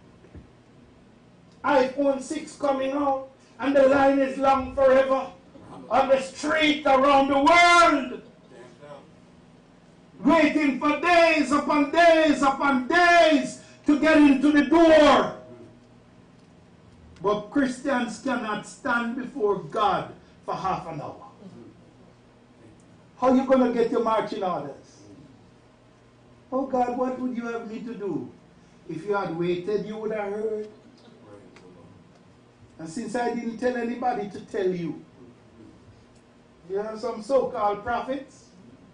iPhone 6 coming out, and the line is long forever on the street around the world. Waiting for days upon days upon days to get into the door. But Christians cannot stand before God for half an hour. How you going to get your marching orders? Oh God, what would you have me to do? If you had waited, you would have heard. And since I didn't tell anybody to tell you, you know some so-called prophets.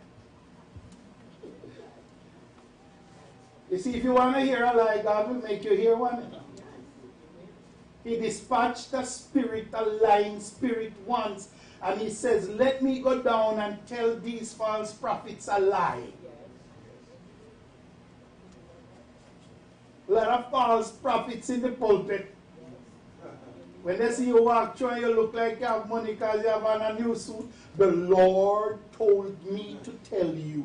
You see, if you want to hear a lie, God will make you hear one. He dispatched a spirit, a lying spirit once, and he says, let me go down and tell these false prophets a lie. A lot of false prophets in the pulpit. When they see you walk through and you look like you have money because you have on a new suit, the Lord told me to tell you.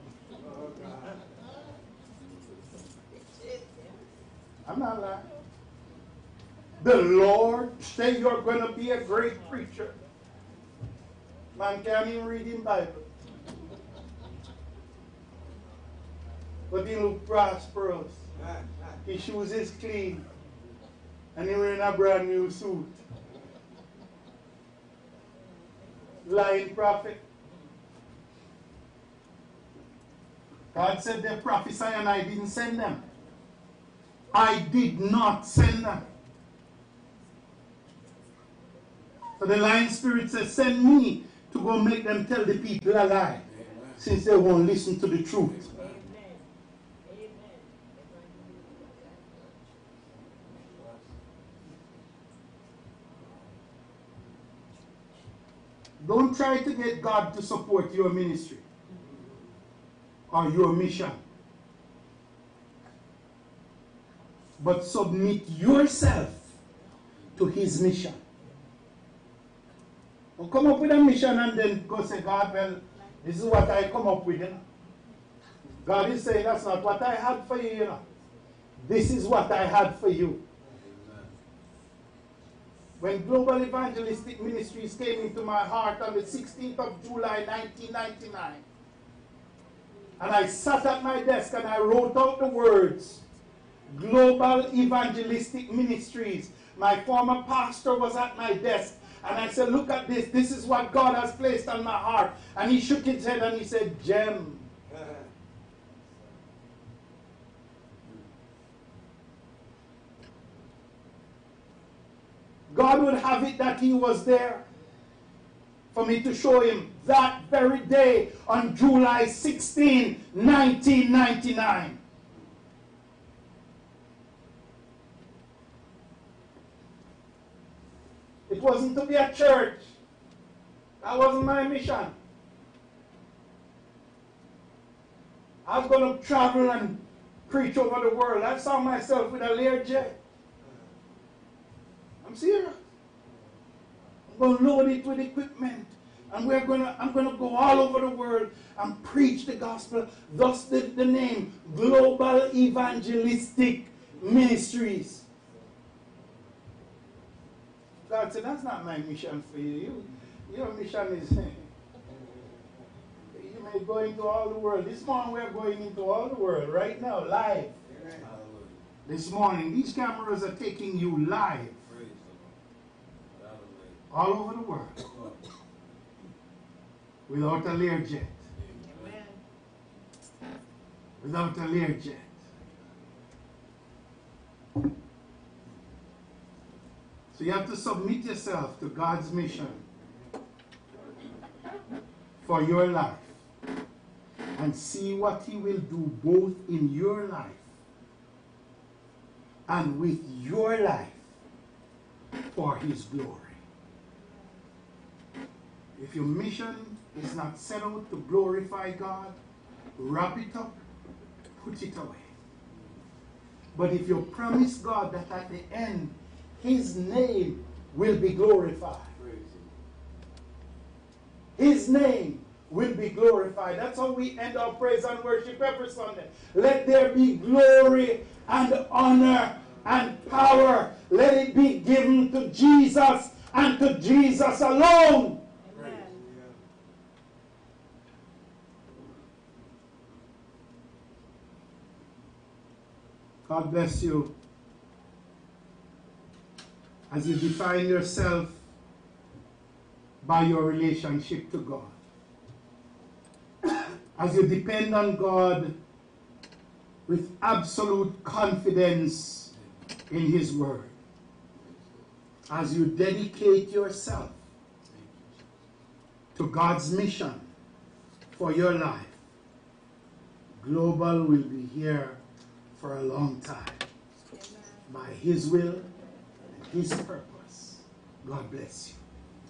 I'm not lying. The Lord said you're going to be a great preacher. Man can't even read in Bible. But he look prosperous. His shoes is clean. And he wearing a brand new suit. Lying prophet. God said they prophesy and I didn't send them. I did not send them. So the lying spirit says, send me to go make them tell the people a lie. Amen. Since they won't listen to the truth. Amen. Don't try to get God to support your ministry or your mission. But submit yourself to his mission. Don't come up with a mission and then go say, God, well, this is what I come up with. You know? God is saying, that's not what I had for you. You know? This is what I had for you. When Global Evangelistic Ministries came into my heart on the 16th of July, 1999, and I sat at my desk and I wrote out the words, Global Evangelistic Ministries. My former pastor was at my desk, and I said, look at this. This is what God has placed on my heart. And he shook his head and he said, Gem. God would have it that he was there for me to show him that very day on July 16, 1999. It wasn't to be a church. That wasn't my mission. I was going to travel and preach over the world. I saw myself with a Learjet. I'm serious. I'm going to load it with equipment. And I'm going to go all over the world and preach the gospel. Thus the name, Global Evangelistic Ministries. God said, that's not my mission for you. Your mission is, you may go into all the world. This morning we're going into all the world right now, live. Amen. This morning, these cameras are taking you live. All over the world. Without a Learjet. Amen. Without a Learjet. So you have to submit yourself to God's mission for your life and see what he will do both in your life and with your life for his glory. If your mission is not set out to glorify God, wrap it up, put it away. But if you promise God that at the end, his name will be glorified. His name will be glorified. That's how we end our praise and worship every Sunday. Let there be glory and honor and power. Let it be given to Jesus and to Jesus alone. Amen. God bless you. As you define yourself by your relationship to God. as you depend on God with absolute confidence in His Word, as you dedicate yourself to God's mission for your life, Global will be here for a long time. By His will and His purpose. God bless you.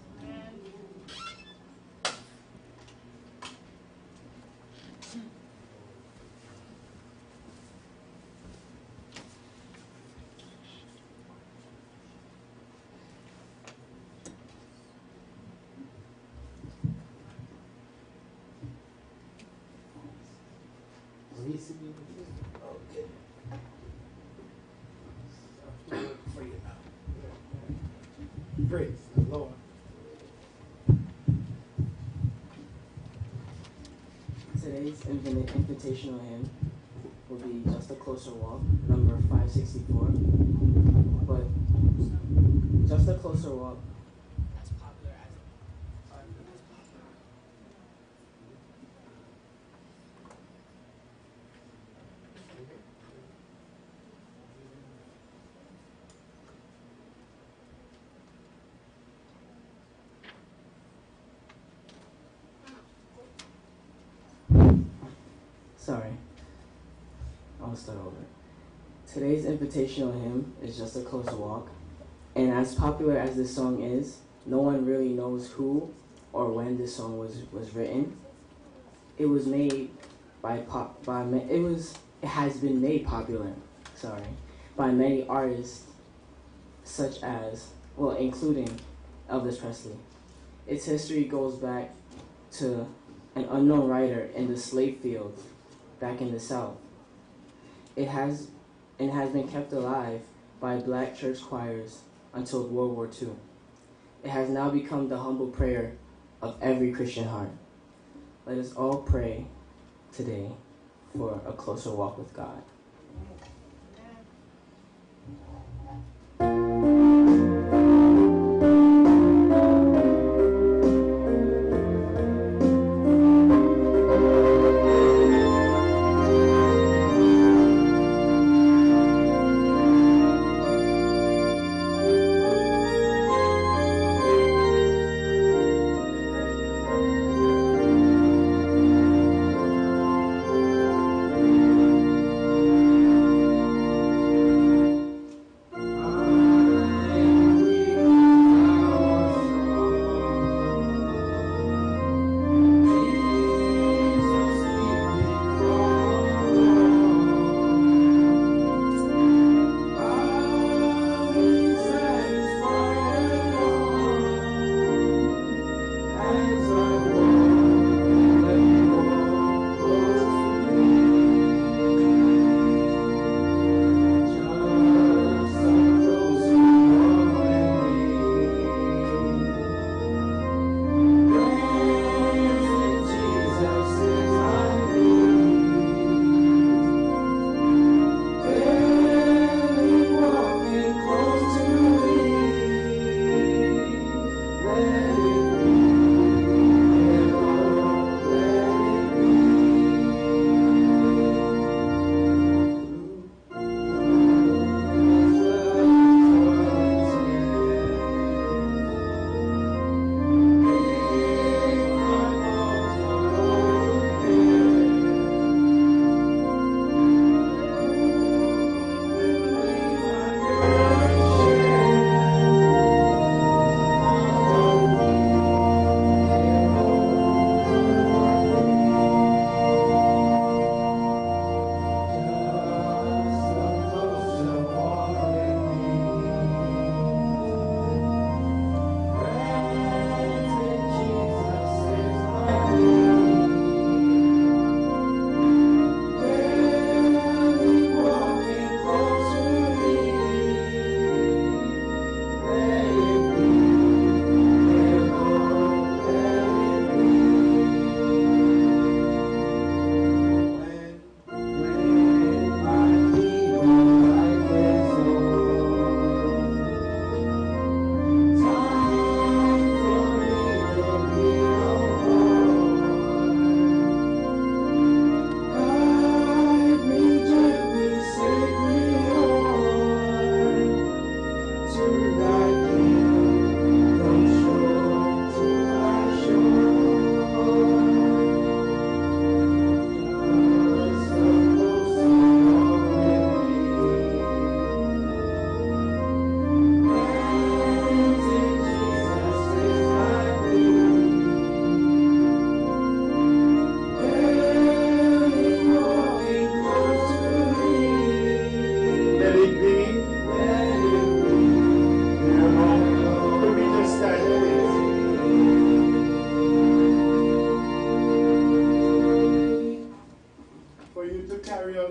Okay. For you now. Praise the Lord. Today's invitational hymn will be Just a Closer Walk, number 564. But Just a Closer Walk, as popular as Sorry, I'll start over. Today's invitational hymn is Just a Closer Walk, and as popular as this song is, no one really knows who or when this song was written. It was made it has been made popular, by many artists, such as, including Elvis Presley. Its history goes back to an unknown writer in the slave fields back in the South. It has been kept alive by black church choirs until World War II. It has now become the humble prayer of every Christian heart. Let us all pray today for a closer walk with God.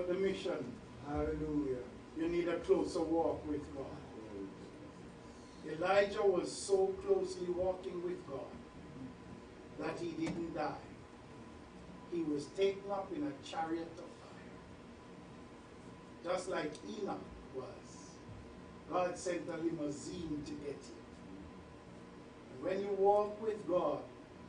about the mission. Hallelujah. You need a closer walk with God. Elijah was so closely walking with God that he didn't die. He was taken up in a chariot of fire. Just like Enoch was. God sent a limousine to get him. And when you walk with God,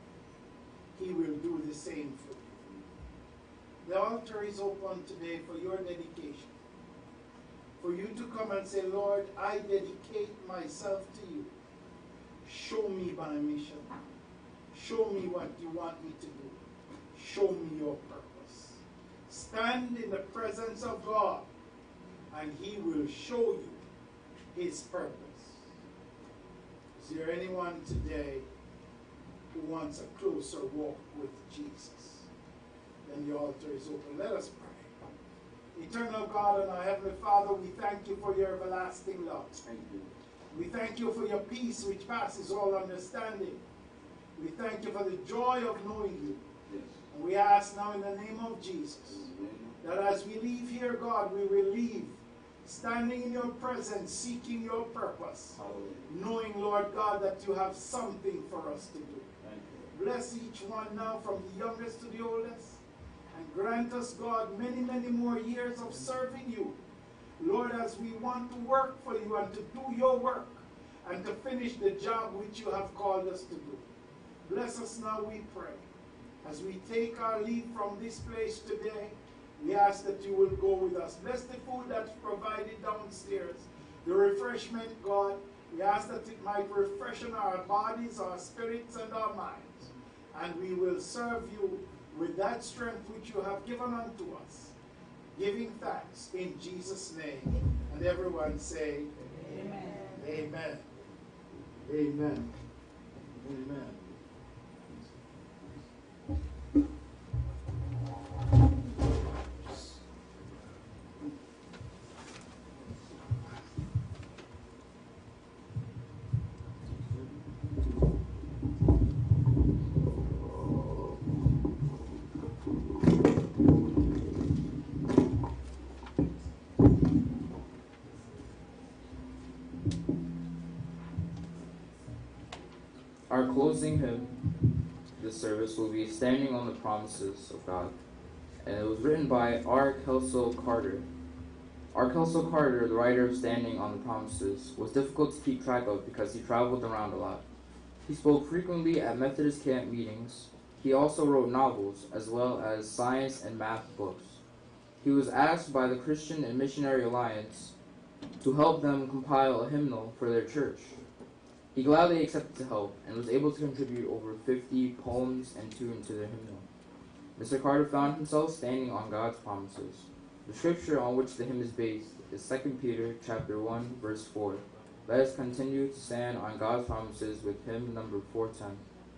he will do the same for you. The altar is open today for your dedication. For you to come and say, Lord, I dedicate myself to you. Show me my mission. Show me what you want me to do. Show me your purpose. Stand in the presence of God, and he will show you his purpose. Is there anyone today who wants a closer walk with Jesus? Then the altar is open. Let us pray. Eternal God and our Heavenly Father, we thank you for your everlasting love. Thank you. We thank you for your peace which passes all understanding. We thank you for the joy of knowing you. Yes. And we ask now in the name of Jesus that as we leave here, God, we will leave standing in your presence, seeking your purpose, knowing, Lord God, that you have something for us to do. Thank you. Bless each one now from the youngest to the oldest. And grant us, God, many, many more years of serving you. Lord, as we want to work for you and to do your work and to finish the job which you have called us to do. Bless us now, we pray. As we take our leave from this place today, we ask that you will go with us. Bless the food that's provided downstairs. The refreshment, God, we ask that it might refreshen our bodies, our spirits, and our minds. And we will serve you with that strength which you have given unto us, giving thanks in Jesus' name. And everyone say, Amen. Amen. Amen. Amen. Our closing hymn this service will be Standing on the Promises of God, and it was written by R. Kelso Carter. R. Kelso Carter, the writer of Standing on the Promises, was difficult to keep track of because he traveled around a lot. He spoke frequently at Methodist camp meetings. He also wrote novels, as well as science and math books. He was asked by the Christian and Missionary Alliance to help them compile a hymnal for their church. He gladly accepted the help and was able to contribute over 50 poems and tunes to their hymnal. Mr. Carter found himself standing on God's promises. The scripture on which the hymn is based is 2 Peter chapter 1, verse 4. Let us continue to stand on God's promises with hymn number 410.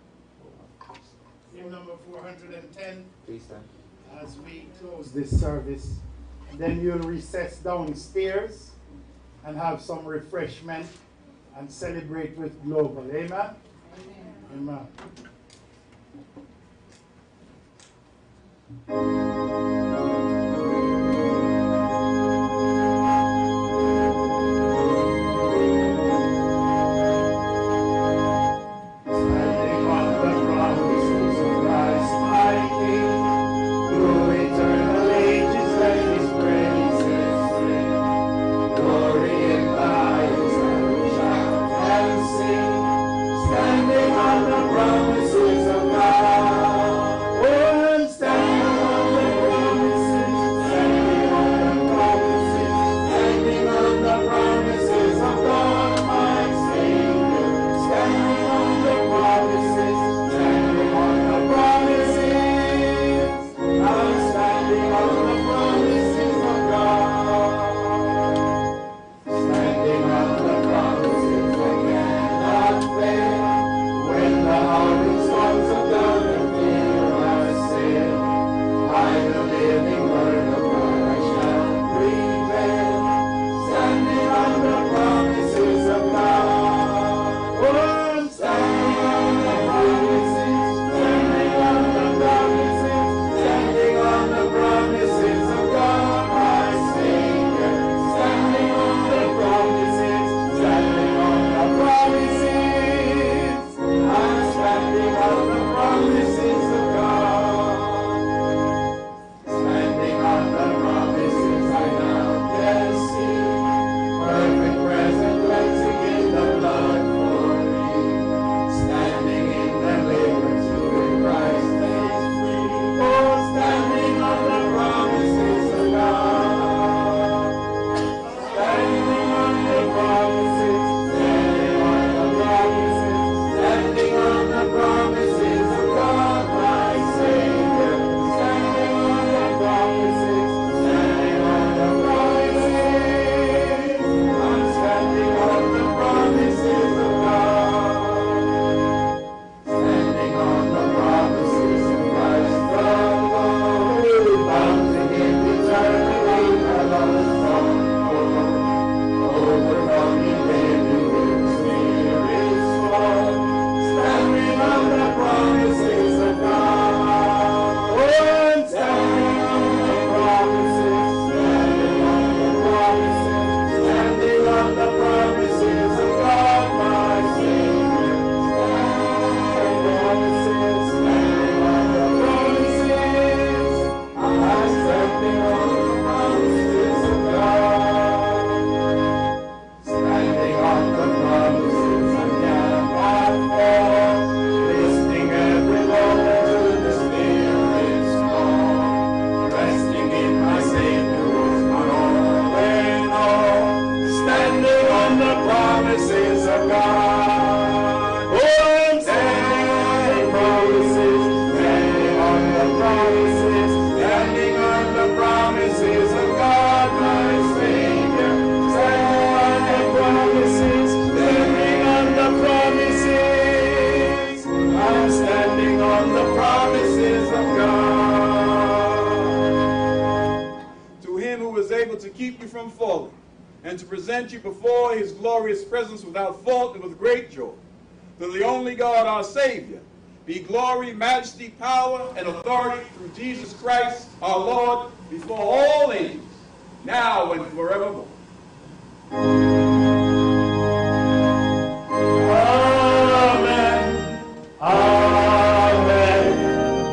Hymn number 410. Please stand. As we close this service, then you'll recess downstairs and have some refreshment and celebrate with Global. Amen? Amen. Amen. Standing on the promises of Christ my King, through eternal ages let his praises sing. Glory in the highest and we shout and sing, standing on the promises of God. Oh, I'm standing on the promises is able to keep you from falling, and to present you before his glorious presence without fault and with great joy. To the only God, our Savior, be glory, majesty, power, and authority through Jesus Christ, our Lord, before all ages, now and forevermore. Amen. Amen.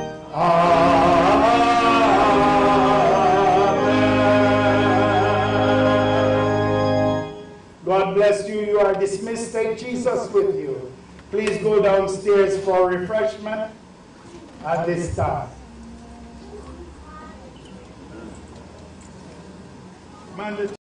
Amen. God bless you. You are dismissed. Take Jesus with you. Please go downstairs for refreshment at this time.